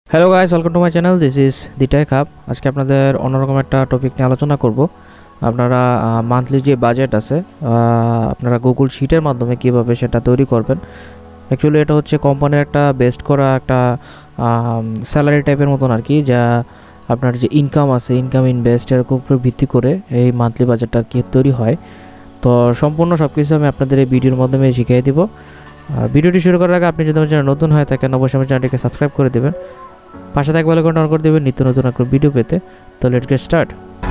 Hello guys, welcome to my channel. This is the tech hub. আজকে আপনাদের অন্যরকম একটা টপিক নিয়ে আলোচনা করব। আপনারা মান্থলি যে বাজেট আছে আপনারা গুগল শিটের মাধ্যমে কিভাবে সেটা তৈরি করবেন। অ্যাকচুয়ালি এটা হচ্ছে কোম্পানির একটা বেস্ট করা একটা স্যালারি টাইপের মতন আর কি, যা আপনার যে ইনকাম আছে, ইনকাম ইনভেস্টের উপর ভিত্তি করে এই মান্থলি বাজেটটা কি তৈরি হয়। তো সম্পূর্ণ সব কিছু আমি আপনাদের এই ভিডিওর মাধ্যমে শিখিয়ে দিব। ভিডিওটি শুরু করার আগে আপনি যদি আমার চ্যানেল নতুন হয়ে থাকেন অবশ্যই আমার চ্যানেলটিকে সাবস্ক্রাইব করে দেবেন, পাশে থাকবে বেল আইকনটা অন করে দেবেন নিত্য নতুন একটা ভিডিও পেতে। তো লেটস গেট স্টার্ট।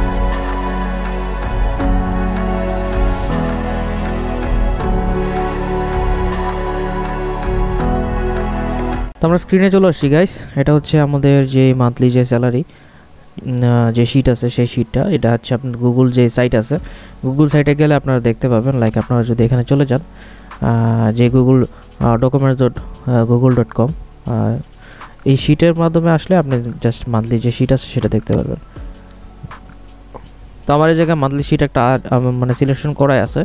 তো আমরা স্ক্রিনে চলে আসছি গাইস। এটা হচ্ছে আমাদের যে মান্থলি যে স্যালারি যে শিট আছে সেই শিটটা। এটা হচ্ছে আপনার গুগল যে সাইট আছে, গুগল সাইটে গেলে আপনারা দেখতে পাবেন। লাইক আপনারা যদি এখানে চলে যান যে গুগল documents.google.com, এই শিটের মাধ্যমে আসলে আপনি জাস্ট মান্থলি যে শিট আছে সেটা দেখতে পারবেন। তো আমার এই জায়গায় মান্থলি শিট একটা মানে সিলেকশন করাই আছে।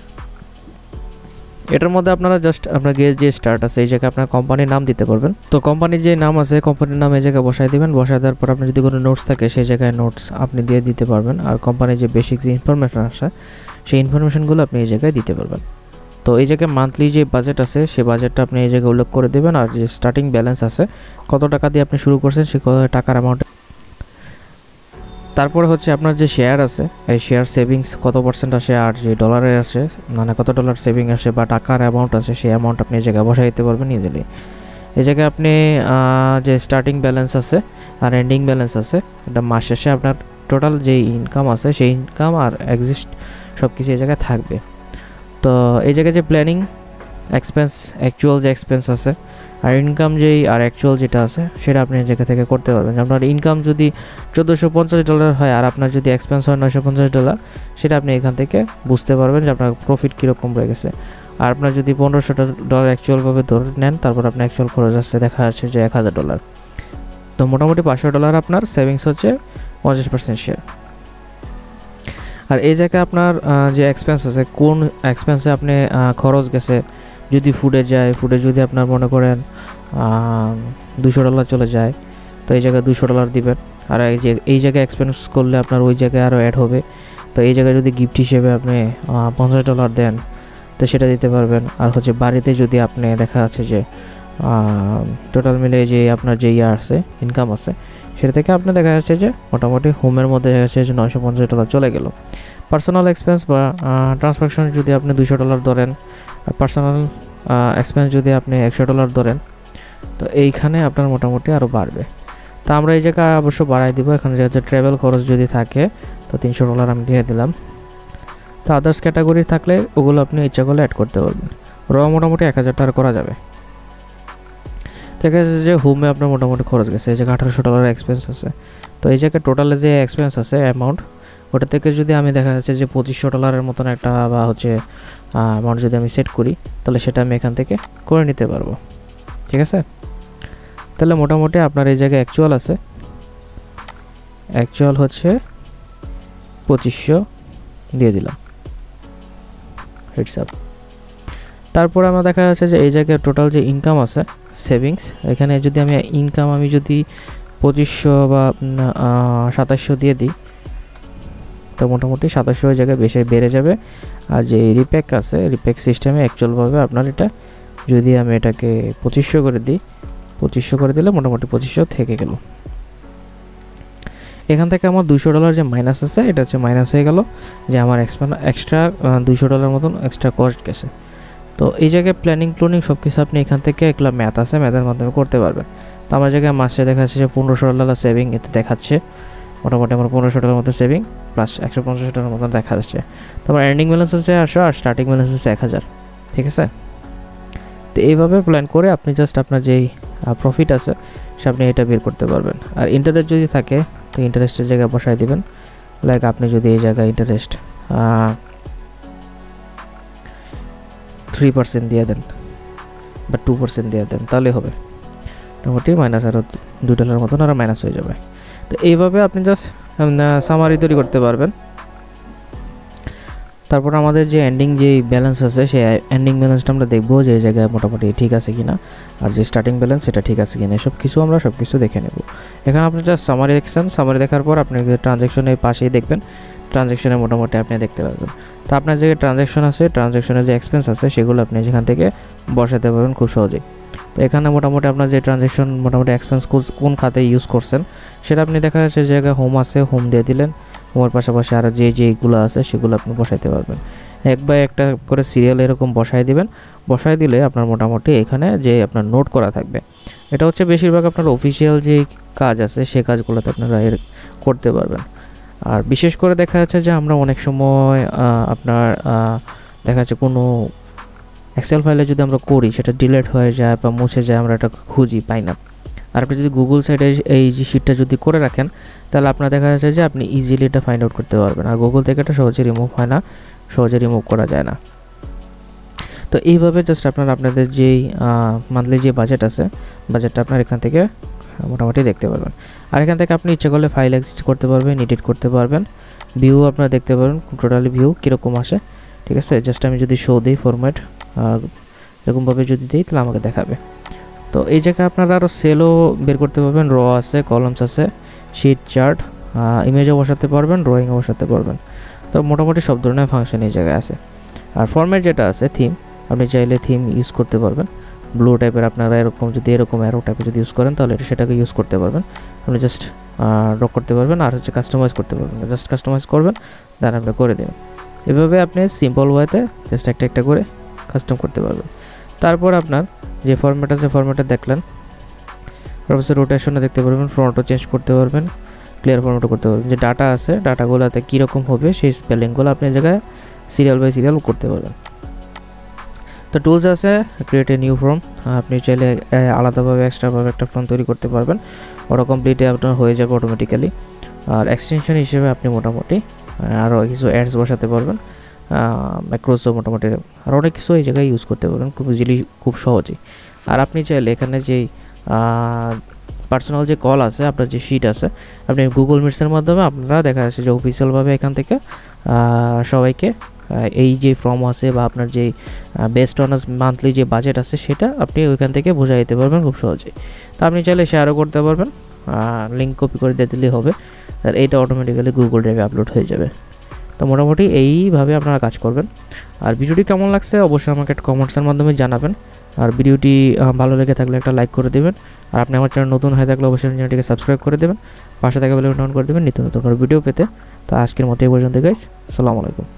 এটার মধ্যে আপনারা জাস্ট আপনার যে স্টার্ট আছে এই জায়গায় আপনার কোম্পানির নাম দিতে পারবেন। তো কোম্পানির যে নাম আছে কোম্পানির নাম এই জায়গায় বসাই দিবেন। বসাই দেওয়ার পর আপনার যদি কোনো নোটস থাকে সেই জায়গায় নোটস আপনি দিয়ে দিতে পারবেন। আর কোম্পানির যে বেসিক যে ইনফরমেশন আছে সেই ইনফরমেশনগুলো আপনি এই জায়গায় দিতে পারবেন। তো এই জায়গায় মান্থলি যে বাজেট আছে সেই বাজেটটা আপনি এই জায়গায় উল্লেখ করে দেবেন। আর যে স্টার্টিং ব্যালেন্স আছে কত টাকা দিয়ে আপনি শুরু করছেন সেই কত টাকার অ্যামাউন্ট। তারপরে হচ্ছে আপনার যে শেয়ার আছে এই শেয়ার সেভিংস কত পার্সেন্ট আসে, আর যে ডলারে আসে মানে কত ডলার সেভিং আসে বা টাকার অ্যামাউন্ট আছে সেই অ্যামাউন্ট আপনি এই জায়গায় বসাই দিতে পারবেন ইজিলি। এই জায়গায় আপনি যে স্টার্টিং ব্যালেন্স আছে আর এন্ডিং ব্যালেন্স আছে, এটা মাস শেষে আপনার টোটাল যে ইনকাম আছে সেই ইনকাম আর এক্সিস্ট সব কিছু এই জায়গায় থাকবে। তো এই জায়গায় যে প্ল্যানিং এক্সপেন্স, অ্যাকচুয়াল যে এক্সপেন্স আছে আর ইনকাম যেই আর অ্যাকচুয়াল যেটা আছে সেটা আপনি এই জায়গা থেকে করতে পারবেন। আপনার ইনকাম যদি $1450 হয় আর আপনার যদি এক্সপেন্স হয় $950, সেটা আপনি এখান থেকে বুঝতে পারবেন যে আপনার প্রফিট কীরকম রয়ে গেছে। আর আপনার যদি $1500 অ্যাকচুয়ালভাবে ধরে নেন, তারপর আপনার অ্যাকচুয়াল খরচ আসছে দেখা যাচ্ছে যে $1000। তো মোটামুটি $500 আপনার সেভিংস হচ্ছে 50% শেয়ার। আর এই জায়গায় আপনার যে এক্সপেন্স আছে, কোন এক্সপেন্সে আপনি খরচ গেছে, যদি ফুডে যায়, ফুডে যদি আপনার মনে করেন $200 চলে যায় তো এই জায়গায় $200 দিবেন। আর এই জায়গায় এক্সপেন্স করলে আপনার ওই জায়গায় আরও অ্যাড হবে। তো এই জায়গায় যদি গিফট হিসেবে আপনি $50 দেন তো সেটা দিতে পারবেন। আর হচ্ছে বাড়িতে যদি আপনি দেখা যাচ্ছে যে টোটাল মিলে যে আপনার যে আছে ইনকাম আছে সেটা থেকে আপনি দেখা যাচ্ছে যে মোটামুটি হোমের মধ্যে দেখা যাচ্ছে যে $950 চলে গেল। পার্সোনাল এক্সপেন্স বা ট্রান্সফারশন যদি আপনি $200 ধরেন, আর পার্সোনাল এক্সপেন্স যদি আপনি $100 ধরেন, তো এইখানে আপনার মোটামুটি আরও বাড়বে। তো আমরা এই জায়গায় অবশ্য বাড়াই দিব। এখানে যে হচ্ছে ট্রাভেল খরচ যদি থাকে তো $300 আমি দিয়ে দিলাম। তো আদার্স ক্যাটাগরি থাকলে ওগুলো আপনি ইচ্ছা করলে অ্যাড করতে পারবেন। মোটামুটি $1000 করা যাবে। দেখা যাচ্ছে যে হোমে আপনার মোটামুটি খরচ গেছে এই জায়গায় $1800 এক্সপেন্স আছে। তো এই জায়গায় টোটালে যে এক্সপেন্স আছে অ্যামাউন্ট, ওটা থেকে যদি আমি দেখা যাচ্ছে যে $2500 মতন একটা বা হচ্ছে অ্যামাউন্ট যদি আমি সেট করি তাহলে সেটা আমি এখান থেকে করে নিতে পারবো। ঠিক আছে, তাহলে মোটামুটি আপনার এই জায়গায় অ্যাকচুয়াল আছে, অ্যাকচুয়াল হচ্ছে 2500 দিয়ে দিলাম হিটসআপ। তারপর আমরা দেখা যাচ্ছে যে এই জায়গায় টোটাল যে ইনকাম আছে সেভিংস, এখানে যদি আমি ইনকাম আমি যদি 2500 বা 2700 দিয়ে দিই তো মোটামুটি 2700 ওই জায়গায় বেশি বেড়ে যাবে। আর যে রিপ্যাক আছে রিপ্যাক সিস্টেমে অ্যাকচুয়ালভাবে আপনার এটা যদি আমি এটাকে 2500 করে দিই, 2500 করে দিলে মোটামুটি 2500 থেকে গেল। এখান থেকে আমার $200 যে মাইনাস আছে এটা হচ্ছে মাইনাস হয়ে গেল, যে আমার এক্সট্রা $200 মতন এক্সট্রা কস্ট গেছে। তো এই জায়গায় প্ল্যানিং সব কিছু আপনি এখান থেকে এগুলো ম্যাথ আছে, ম্যাথের মাধ্যমে করতে পারবেন। তো আমার জায়গায় মাসে দেখা যাচ্ছে যে $1500 সেভিং এতে দেখাচ্ছে। মোটামুটি আমার $1500 মতো সেভিং প্লাস $150 মতো দেখা যাচ্ছে। তো আমার এন্ডিং ব্যালেন্স আছে 800 আর স্টার্টিং ব্যালেন্স আছে 1000। ঠিক আছে, তো এইভাবে প্ল্যান করে আপনি জাস্ট আপনার যেই প্রফিট আছে সে আপনি এটা বের করতে পারবেন। আর ইন্টারেস্ট যদি থাকে তো ইন্টারেস্টের জায়গায় বসায় দিবেন। লাইক আপনি যদি এই জায়গায় ইন্টারেস্ট 3% দিয়ে দেন বা 2% দিয়ে দেন তাহলে হবে মোটামুটি মাইনাস আরও $2 মতন আরও মাইনাস হয়ে যাবে। তো এইভাবে আপনি জাস্ট সামারি তৈরি করতে পারবেন। তারপর আমাদের যে এন্ডিং যে ব্যালেন্স আছে সেই এন্ডিং ব্যালেন্সটা আমরা দেখবো যে এই জায়গায় মোটামুটি ঠিক আছে কিনা, আর যে স্টার্টিং ব্যালেন্স সেটা ঠিক আছে কিনা, সব কিছু দেখে নেব। এখানে আপনি জাস্ট সামারি দেখছেন, সামারি দেখার পর আপনি ট্রানজ্যাকশনের পাশেই দেখবেন, ট্রানজ্যাকশনে মোটামুটি আপনি দেখতে পারবেন। তো আপনার যে ট্রানজ্যাকশন আছে, ট্রানজ্যাকশনের যে এক্সপেন্স আছে সেগুলো আপনি যেখান থেকে বসাতে পারবেন খুব সহজেই। তো এখানে মোটামুটি আপনার যে ট্রানজ্যাকশন মোটামুটি এক্সপেন্স কোন খাতে ইউজ করছেন সেটা আপনি দেখা যাচ্ছে জায়গায় হোম আছে, হোম দিয়ে দিলেন। হোমের পাশাপাশি আর যেগুলো আছে সেগুলো আপনি বসাইতে পারবেন। এক বাই একটা করে সিরিয়াল এরকম বসাই দিবেন। বসাই দিলে আপনার মোটামুটি এখানে যে আপনার নোট করা থাকবে, এটা হচ্ছে বেশিরভাগ আপনার অফিসিয়াল যে কাজ আছে সেই কাজগুলোতে আপনারা করতে পারবেন। আর বিশেষ করে দেখা যাচ্ছে যে আমরা অনেক সময় আপনার দেখা যাচ্ছে কোনো এক্সেল ফাইলে যদি আমরা করি সেটা ডিলিট হয়ে যায় বা মুছে যায়, আমরা এটা খুঁজি পাই না। আর আপনি যদি গুগল সাইটে এই যে শিটটা যদি করে রাখেন তাহলে আপনার দেখা যাচ্ছে যে আপনি ইজিলি এটা ফাইন্ড আউট করতে পারবেন। আর গুগল থেকে এটা সহজে রিমুভ হয় না, সহজে রিমুভ করা যায় না। তো এইভাবে জাস্ট আপনাদের যেই মান্থলি যে বাজেট আছে, বাজেটটা আপনার এখান থেকে মোটামুটি দেখতে পারবেন। আর এখান থেকে আপনি ইচ্ছে করলে ফাইল এক্সিস্ট করতে পারবেন, এডিট করতে পারবেন, ভিউ আপনারা দেখতে পারবেন টোটালি ভিউ কীরকম আসে। ঠিক আছে, জাস্ট আমি যদি শো দিই ফরম্যাট এরকমভাবে যদি দিই তাহলে আমাকে দেখাবে। তো এই জায়গায় আপনারা আরও সেলও বের করতে পারবেন, র আছে, কলামস আছে, শিট, চার্ট, ইমেজও বসাতে পারবেন, ড্রয়িংও বসাতে পারবেন। তো মোটামুটি সব ধরনের ফাংশন এই জায়গায় আছে। আর ফরম্যাট যেটা আছে থিম, আপনি চাইলে থিম ইউজ করতে পারবেন। ব্লু টাইপের আপনারা এরকম যদি এরকম অ্যারো টাইপের যদি ইউজ করেন তাহলে সেটাকে ইউজ করতে পারবেন। আপনি জাস্ট ড্র করতে পারবেন আর হচ্ছে কাস্টমাইজ করতে পারবেন, জাস্ট কাস্টমাইজ করবেন দেন আপনি করে দেবেন। এভাবে আপনি সিম্পল ওয়েতে জাস্ট একটা করে কাস্টম করতে পারবেন। তারপর আপনার যে ফরম্যাট আছে ফরম্যাটে দেখলেন, তারপর রোটেশনে দেখতে পারবেন, ফ্রন্টও চেঞ্জ করতে পারবেন, ক্লিয়ার ফরম্যাটও করতে পারবেন। যে ডাটা আছে ডাটাগুলোতে কীরকম হবে সেই স্পেলিংগুলো আপনি জায়গায় সিরিয়াল বাই সিরিয়াল করতে পারবেন। তো টুলস আছে ক্রিয়েট এ নিউ ফর্ম, আপনি চাইলে আলাদাভাবে এক্সট্রাভাবে একটা ফর্ম তৈরি করতে পারবেন, ওটা কমপ্লিটে আপনার হয়ে যাবে অটোমেটিক্যালি। আর এক্সটেনশন হিসেবে আপনি মোটামুটি আরও কিছু অ্যাডস বসাতে পারবেন, ম্যাক্রোসও মোটামুটি আর অনেক কিছু এই জায়গায় ইউজ করতে পারবেন খুব ইজিলি, খুব সহজেই। আর আপনি চাইলে এখানে যেই পার্সোনাল যে কল আছে, আপনার যে শিট আছে, আপনি গুগল মিটসের মাধ্যমে আপনারা দেখা যাচ্ছে যে অফিসিয়ালভাবে এখান থেকে সবাইকে এই যে ফর্ম আছে বা আপনার যেই বেস্ট অন মান্থলি যে বাজেট আছে সেটা আপনি ওইখান থেকে বোঝা দিতে পারবেন খুব সহজেই। তো আপনি চাইলে শেয়ারও করতে পারবেন, লিঙ্ক কপি করে দিয়ে দিলেই হবে, আর এইটা অটোমেটিক্যালি গুগল ড্রাইভে আপলোড হয়ে যাবে। তো মোটামুটি এইভাবে আপনারা কাজ করবেন। আর ভিডিওটি কেমন লাগছে অবশ্যই আমাকে একটা কমেন্টসের মাধ্যমে জানাবেন। আর ভিডিওটি ভালো লেগে থাকলে একটা লাইক করে দেবেন। আর আপনি আমার চ্যানেল নতুন হয়ে থাকলে অবশ্যই চ্যানেলটিকে সাবস্ক্রাইব করে দেবেন, পাশে থাকা বেল আইকন অন করে দেবেন নিত্য নতুন ভিডিও পেতে। তো আজকের মতো এই পর্যন্ত গাইস, আসসালামু আলাইকুম।